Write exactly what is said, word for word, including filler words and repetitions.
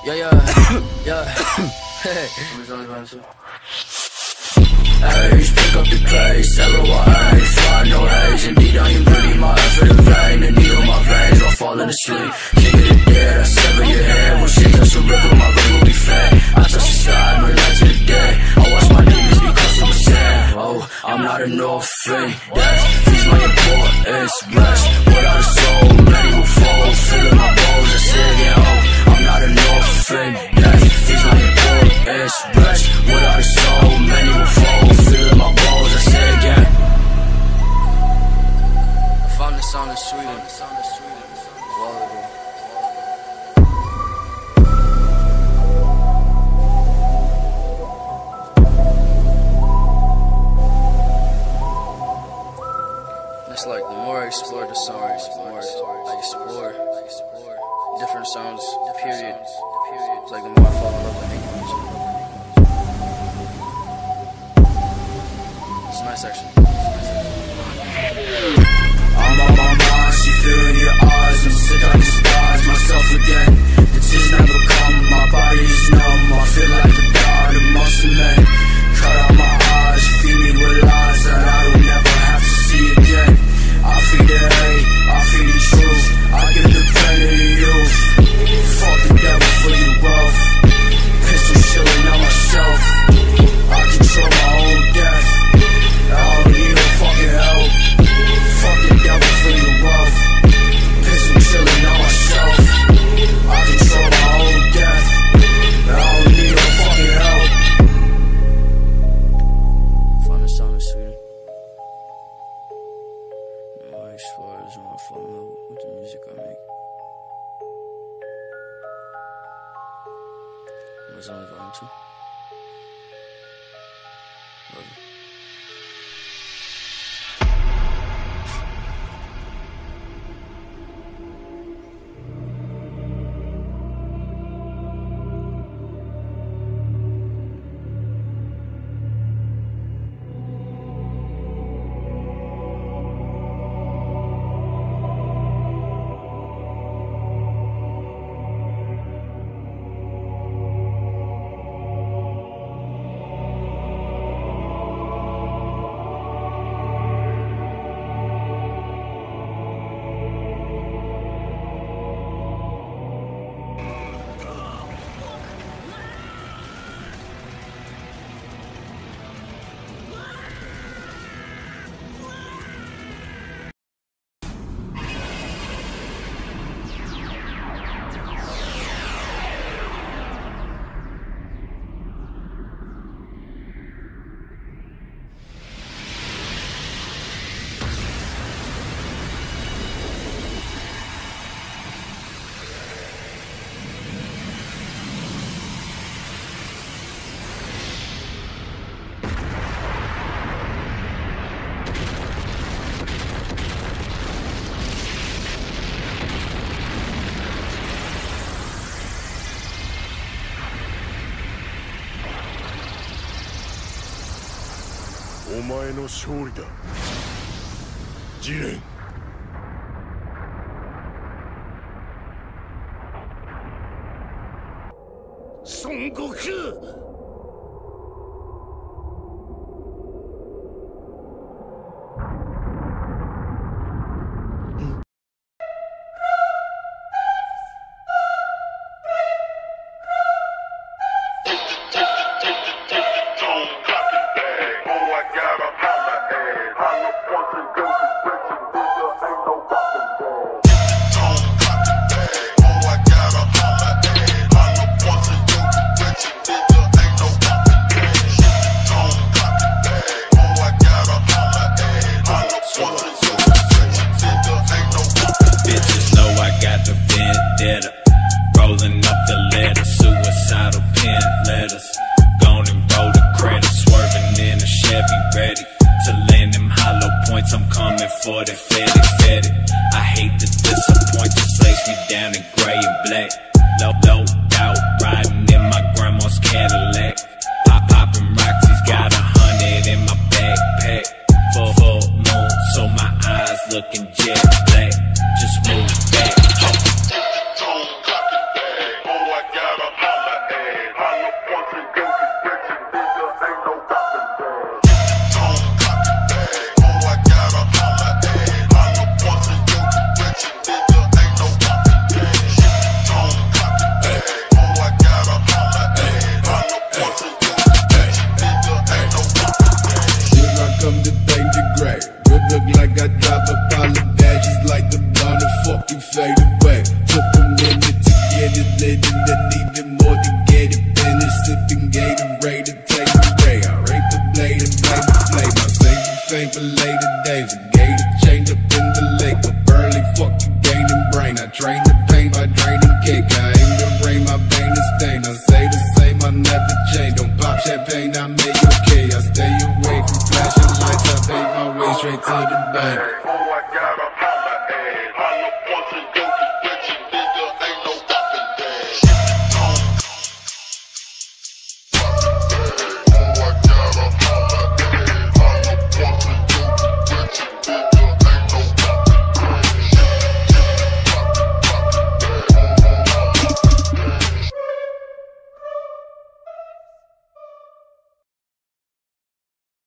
Yeah, yeah, yeah. Hey. Age, pick up the pace, L O I A, fly, no haze. Indeed, I am bleeding my effort in vain. The needle my veins, while falling asleep. King of the dead, I sever your head. When shit touch the river, my brain will be fed. I touch the sky, burn light to the dead. I watch my demons become super sad. Oh, I'm not an orphan. Death feeds my importance. Rest without a soul, many will fall. Filling my bones, I say again, oh, I'm not an orphan. Death feeds my importance. Rest without a soul, many will fall. Filling my bones, I say again. I found this song in Sweden. It's like the more I explore the songs, the more I explore different sounds, period. It's like the more I fall in love with making music. It's nice actually. I'm on my mind, see fear in your eyes. I'm sick, I despise myself again. The tears never come, my body is numb. I feel like a god amongst the men. Cut out my eyes, feed me with lies that I will never have to see again. I feed the hate, I feed the truth. I give the pain to the youth. Fuck the devil for your wealth. Pistol chilling on myself. I control my own death. I don't need no fucking help. Fuck the devil for your wealth. Pistol chilling on myself. I control my own death. I don't need no fucking help. Find a song in Sweden. My explorers wanna fall in love with the music I make. It was only volume two. Love you. お前の勝利だ、ジレン。孫悟空。 Rolling up the letter, suicidal pen letters. Gone and roll the credit, swerving in a Chevy, ready to land them hollow points. I'm coming for the fetty, fetty. I hate to disappoint, just lace me down in gray and black. Low, low out, riding in my grandma's Cadillac. Pop, popping rocks, he's got a hundred in my backpack. Full, full moon, so my eyes looking jet black. Just move back. Oh. I got a drain the